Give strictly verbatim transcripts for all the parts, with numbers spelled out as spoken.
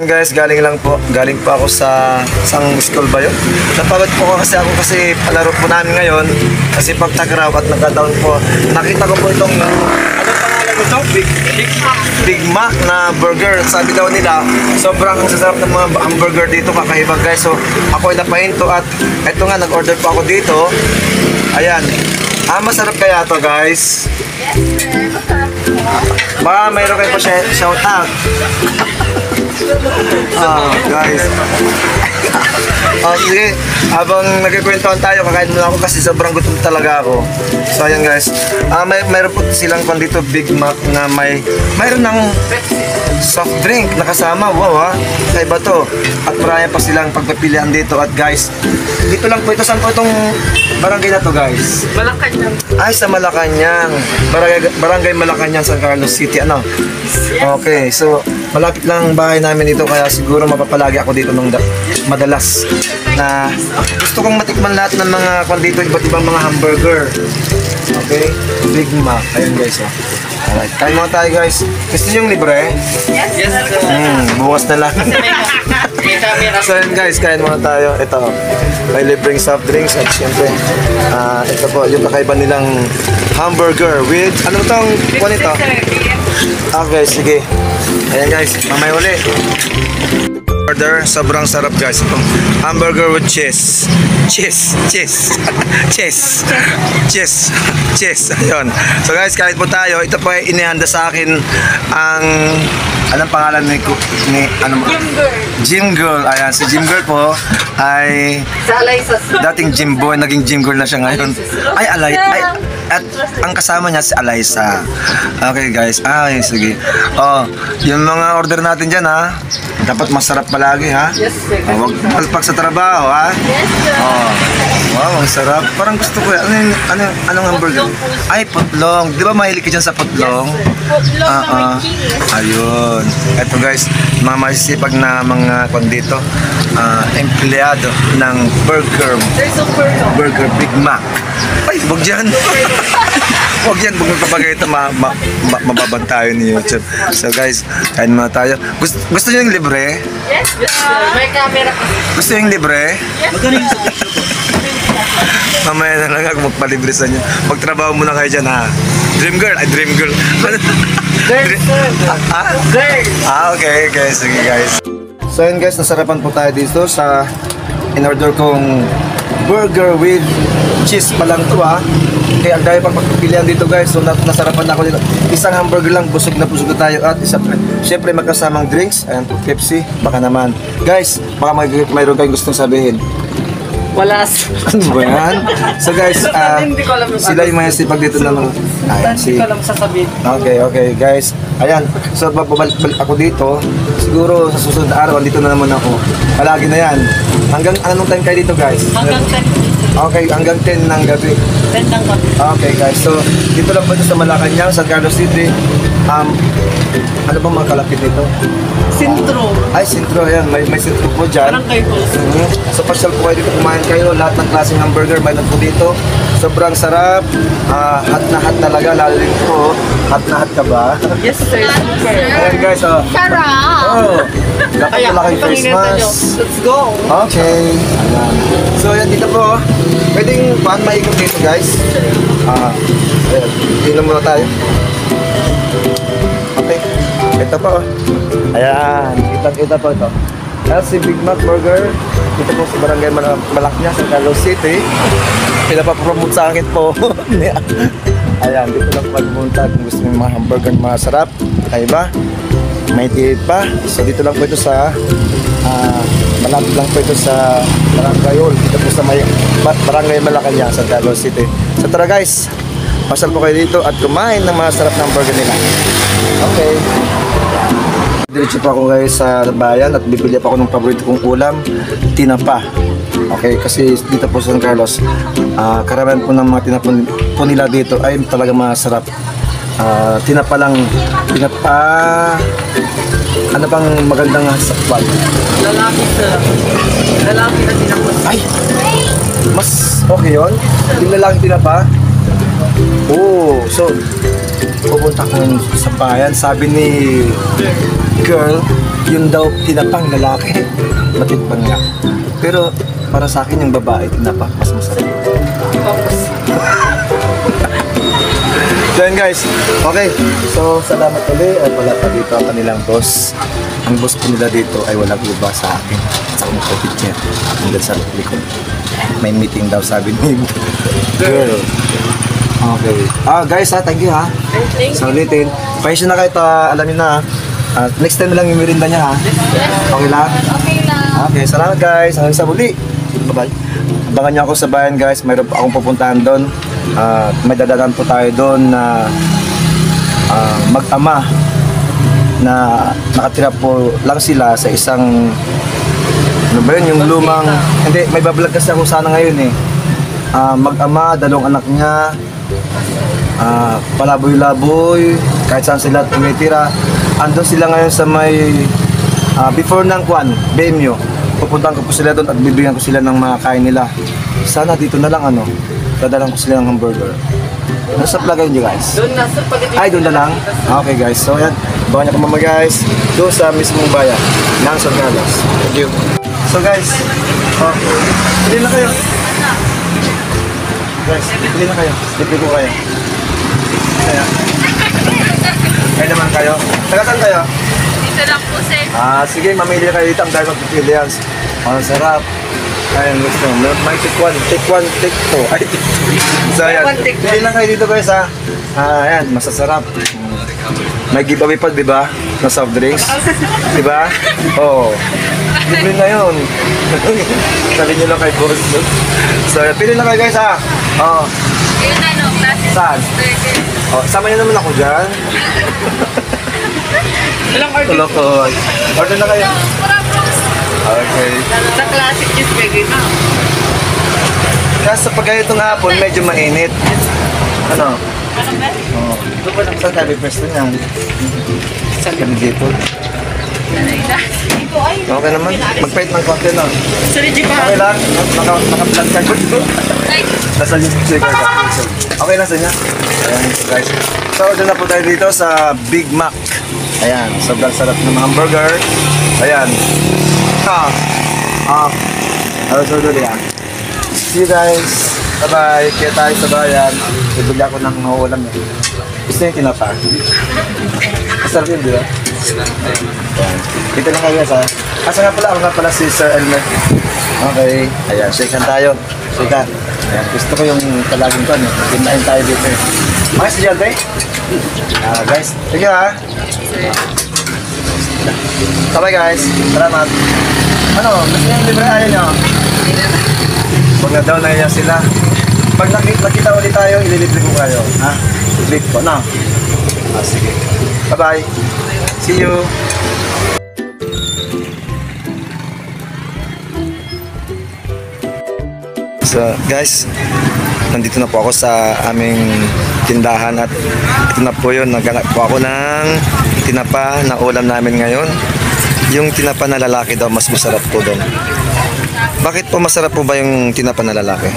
guys, galing lang po. Galing po ako sa isang school ba yun? Napagod po kasi ako kasi palaro po namin ngayon. Kasi pagtagraw at nagka-down po. Nakita ko po itong, ano pangalan ito? Big, Big Mac. Big Mac na burger. Sabi daw nila, sobrang sasarap ng mga hamburger dito, kakaiba guys. So, ako ay napahinto at ito nga, nag-order po ako dito. Ayan. Ah, masarap kaya to guys? Yes, sir. Masarap po. Baka mayroon kayo pa shout out. Ah, guys. Oh, sige. Habang nagkikwentuhan tayo, kakain muna ako kasi sobrang gutom talaga ako. So, ayan guys. Ah, may mayroon po silang pan dito, Big Mac na may mayroon ng soft drink na kasama. Wow, ha? Kaiba to. At marami pa silang pagpipilian dito. At guys, dito lang po ito. Saan po itong barangay na to guys? Malacanang. Ay, sa Malacanang. Barangay, barangay Malacanang, San Carlos City. Ano? Okay, so malapit lang ang bahay namin dito kaya siguro mapapalagi ako dito ng madalas na gusto kong matikman lahat ng mga kwan dito, iba't ibang mga hamburger. Okay? Big Mac. Ayun guys, oh. Alright, kain mga tayo guys. Gusto nyo yung libre? Yes, yes, sir. Hmm, bukas na lang. So yun guys, kain muna tayo. Ito, may libreng soft drinks at syempre, uh, ito po yung kakaiba nilang hamburger with, ano itong kwan ito? Okay, sige. Ayan guys, mamay uli. Order, sobrang sarap guys. Itong hamburger with cheese. Cheese, cheese, cheese, cheese, cheese. Ayun. So guys, kahit po tayo, ito po ay inihanda sa akin ang, anong pangalan ni, ni ano, Gym girl. Gym girl. Ayan, si Gym girl po ay Sa Alaysa. dating gym boy, naging gym girl na siya ngayon. Ay, alay, ay, at ang kasama niya si Alaysa. Okay guys, ay sige. Oh, yung mga order natin dyan ha, dapat masarap palagi ha. Yes, sir. Oh, wag palpak sa trabaho ha. Yes, sir. Oh, wow, ang sarap. Parang gusto ko yan. Ano, yung- ano, anong hamburger? Ay, putlong. Di ba mahilig ka dyan sa putlong? Putlong Ah, na may ah. cheese. Ayun. Ito guys, mga masisipag na mga kondito, ah, empleyado ng burger, They're super long. burger Big Mac. Ay, wag dyan. Wag yan, wag magpapagay ito, ma, ma, ma, mababag tayo ni YouTube. So guys, kain muna tayo. Gusto, gusto nyo yung libre? Yes, yes, sir. May camera pa. Gusto nyo yung libre? Yes, Mamaya na lang ako magpalibre sa inyo. Magtrabaho muna kayo dyan ha. Dream girl, ay dream girl. Girl, sir. Ah? Girl. Ah, okay, okay. Sige guys. So yun guys, nasarapan po tayo dito sa in-order kong burger with cheese pa lang to ha. Kaya ang dahil pang pagpipilian dito guys. So nasarapan na ako dito. Isang hamburger lang, busog na busog na tayo. At isa, syempre magkasamang drinks. Ayan po, Pepsi. Baka naman. Guys, baka may, mayroon kayong gustong sabihin. Wala. Ano ba yan? So guys, ah, Hindi ko alam yung sila yung mga sipag dito na mga... Ayan, si... Hindi ko alam sasabihin. Okay, okay guys. Ayan, so babalik ako dito. Siguro sa susunod na araw, dito na naman ako. Palagi na yan. Hanggang anong time kayo dito guys? Hanggang ten. Okay, hanggang ten ng gabi. ten ng gabi. Okay guys, so dito lang po ito sa Malacanang, San Carlos City. Um, ano bang mga kalapit dito? Sintro. Ay, sentro, ayan. May, may sentro po dyan. Parang kayo po. Mhm. So pasyal po kayo dito, kumain kayo. Lahat ng klaseng hamburger, mayroon po dito. Sobrang sarap. Ah, hot na hot talaga, lalo rin po. Hot na hot ka ba? Yes, sir. Super. Ayan guys, oh. Sarap. Oh, dapat wala kayong face mask. Let's go. Okay. Ayan. So yan dito po. Pwedeng paano maikot dito guys? Ah, ayan. Tingnan muna tayo. Okay. Ito po. Ayan. Kita-kita po ito. Ayan si Big Mac Burger. Dito po sa Barangay Mal- Malacanang, San Carlos City. Pinapapromote sa akin po. Ayan. Dito lang pagpunta kung gusto mo yung mga hamburger na masarap. Kaiba. May tip pa. So dito lang po ito sa uh, malapit lang po ito sa Barangay Hall. Dito po sa may Barangay Malacanang, San Carlos City. So tara guys, pasal po kayo dito at kumain ng mga sarap ng burger nila. Okay. Diretso pa ako guys sa bayan at bibili pa ako ng paborito kong ulam, tinapa. Okay, kasi dito po sa San Carlos, uh, karamihan po ng mga tinapa po nila dito ay talaga masarap. Uh, tinapa lang, tinapa, ano bang magandang sakwan? Lalaki, sir. Lalaki na tinapos. Ay, mas okay yun? Yung lalaki tinapa? Oo, so pupunta ko sa bayan, sabi ni girl, yun daw tinapang lalaki. Matikpan nga. Pero para sa akin yung babae tinapa, mas masarap. So yun guys, okay. So salamat ulit at wala pa dito ang kanilang boss. Ang boss po nila dito ay walang iba sa akin. Sa akong kapit niya. Hanggang sa likod. May meeting daw sabi ni girl. Okay. Ah guys ha, thank you ha. Thank Sa ulitin. Pahisyo na kayo ito, alamin na ha. Ah, next time na lang yung merinda niya ha. Okay lang? Okay lang. Okay, salamat guys. Hanggang sa muli. Bye-bye. Abangan niyo ako sa bayan guys. Mayroon pa akong pupuntahan doon. Uh, may dadaan po tayo doon na uh, mag-ama na nakatira po lang sila sa isang ano ba yun, yung lumang hindi, may bablog kasi ako sana ngayon eh. Uh, mag-ama, dalawang anak niya, uh, palaboy-laboy, kahit saan sila tumitira. Andun sila ngayon sa may uh, before ng Kwan, B M U. Pupuntahan ko po sila doon at bibigyan ko sila ng mga kain nila. Sana dito na lang ano, dadalan ko sila ng hamburger. Nasa plug yun guys? Doon na sa pagdating. Ay, doon na lang? Okay guys, so yan. Abangan niyo ko mama guys. Doon sa mismong bayan ng Sorgalas. Thank you. So guys, oh, pili na kayo. Guys, pili na kayo. Libre ko kayo. Kaya. Kaya naman kayo. Taga saan kayo? Dito lang po, sir. Ah, sige, mamili kayo dito. Ang dahil magpipili yan. Ang sarap. Ayan, gusto mo. May take one, take one, take two. Ay, take two. So, ayan. Pili lang kayo dito guys ha. Ah, ayan, masasarap. May giveaway pa, di ba? Na soft drinks. Di ba? Oo. Libre na yun. Sabi nyo lang kay boss. So, ayan. Pili lang kayo guys ha. Oo. Ayun na, no? Classic Saan? burger. Oh, sama nyo naman ako dyan. Ilang order? Tulokon. Order na kayo. Pura bros. Okay. Sa classic cheeseburger na. Kasi sa pagkayitong hapon, medyo mainit. Ano? Ano ba? Oh. Ito pa lang sa tabi pwesto niyan. Saan kami dito? Ito ay. Okay naman. Magpahit ng konti no? Sa Reggie pa. Okay lang. Naka, naka-vlog ka ko. Ay. Nasa YouTube sticker ka. Okay lang sa inyo. Ayan guys. So, order na po tayo dito sa Big Mac. Ayan. Sobrang sarap ng mga hamburger. Ayan. Ah. Ah. Ano sa ulo yan? See you guys. Bye-bye. Kaya tayo sa bayan. Bibili ako ng mauulam eh. Gusto niyo tinapa? Masarap yun, di ba? Ayan. Dito lang kayo guys ha. Asa nga pala? Ako nga pala si Sir Elmer. Okay. Ayan. Shake hand tayo. Shake hand. Ayan. Gusto ko yung talagin ko. Ano? Kinain tayo dito eh. Okay, si Jalde? Ah, guys. Thank you ha. Bye guys. Salamat. Ano? Gusto niyo yung libre ayaw nyo? Huwag na daw na sila. Pag nakita, nakita ulit tayo, ililibre ko kayo. Ha? Libre ko. No? Ah, sige. Bye-bye. See you. So guys, nandito na po ako sa aming tindahan at ito na po yun, naghanap po ako ng tinapa na ulam namin ngayon. Yung tinapa na lalaki daw mas masarap po doon. Bakit po masarap po ba yung tinapa na lalaki?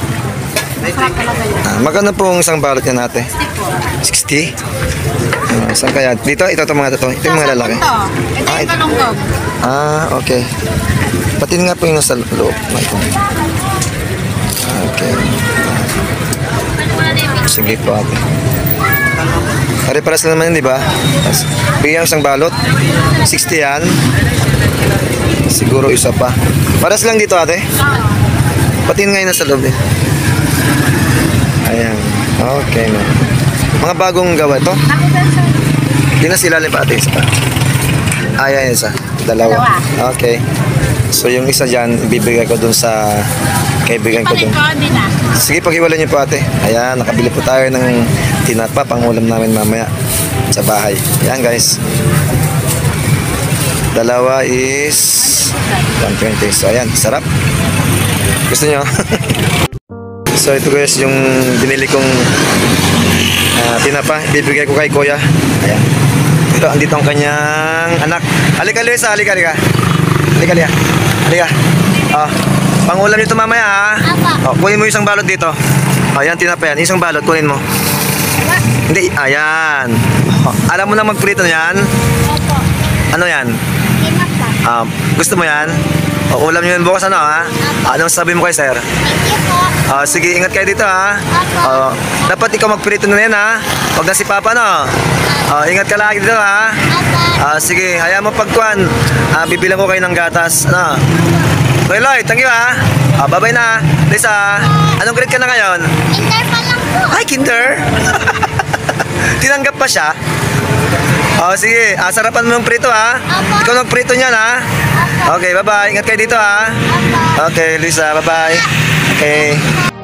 Ah, magkano pong isang balot yan ate? sixty? Ah, saan kaya? Dito? Ito itong mga ito. Ito yung mga lalaki. Ito. Ito yung kalunggong. Ah, okay. Patin nga po yung nasa loob. Okay. Sige po ate. Pare-paras lang naman yun, di ba? Tapos, bigyan ko isang balot. sixty yan. Siguro isa pa. Paras lang dito ate. Patin nga yung nasa loob eh. Ayan. Okay na. Mga bagong gawa ito. Hindi na sila pa ate. Isa pa. Ayan isa. Dalawa. Okay. So yung isa dyan, ibibigay ko dun sa kaibigan ko dun. Sige, pag-iwala niyo po ate. Ayan, nakabili po tayo ng tinapa pang ulam namin mamaya sa bahay. Ayan guys. Dalawa is one twenty. So ayan, sarap. Gusto niyo? So ito guys yung binili kong uh, tinapa. Ibibigay ko kay kuya. Ayan. Ito, andito ang kanyang anak. Halika Luisa, halika, halika. Halika, halika. Halika. Ah, pangulam nito mamaya ha. Oh, kunin mo yung isang balot dito. Ayan, tinapa yan. Isang balot, kunin mo. Hindi, ayan. Oh, alam mo na magprito yan? Ano yan? Peanut ba? Ah, gusto mo yan? O, ulam nyo yun bukas ano ha? Anong sabi mo kay sir? Thank you po. Ah, sige, ingat kayo dito ha. Opo. Ah, dapat ikaw magprito na yan ha. Huwag na si Papa no. Ah, ingat ka lagi dito ha. Opo. Ah, sige, hayaan mo pagkuhan. Ah, bibilang ko kayo ng gatas. Ano? Okay, Lloyd, thank you ha. Ah, bye-bye na. Lisa, anong grade ka na ngayon? Inter pa lang po. Ay, kinder. Tinanggap pa siya. Oh, sige. Ah, sarapan mo ng prito ha. Opo. Ikaw nagprito niyan ha. Opo. Okay, bye-bye. Ingat kayo dito ha. Opo. Okay, Lisa, bye-bye. Okay.